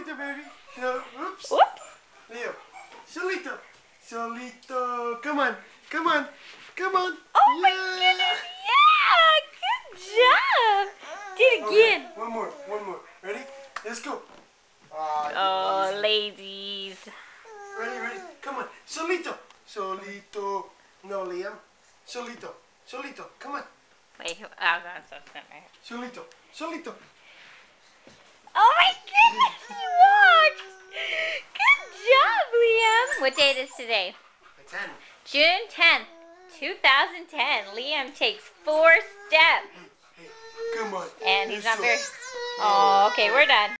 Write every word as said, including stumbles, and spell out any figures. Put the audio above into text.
Solito, baby. No, oops. Whoops. Leo. Solito. Solito. Come on. Come on. Come on. Oh my Yeah. goodness, yeah! Good job! Do it Okay, again. one more. One more. Ready? Let's go. Ah, Oh, lazy. ladies. Ready, ready. Come on. Solito. Solito. No, Liam. Solito. Solito. Come on. Wait, oh god, so right. Solito. Solito. Oh my goodness, he walked! Good job, Liam! What date is today? The ten. June tenth, two thousand ten. Liam takes four steps. Hey, come on. And he's You're not very... so- Oh, okay, we're done.